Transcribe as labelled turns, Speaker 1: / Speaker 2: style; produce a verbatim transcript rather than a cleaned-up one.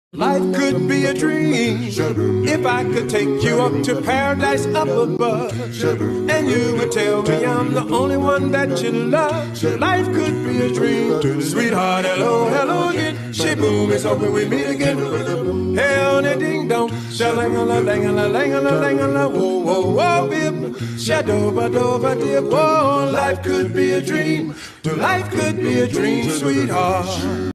Speaker 1: Life could be a dream if I could take you up to paradise up above, and you would tell me I'm the only one that you love. Life could be a dream, sweetheart. Hello, hello again. Shaboom, it's hoping we meet again. Hell, ding dong, shalangala, langala, langala, langala, whoa, whoa, whoa, bib, shadow, badova, dip. Oh, life could be a dream. Life could be a dream, sweetheart.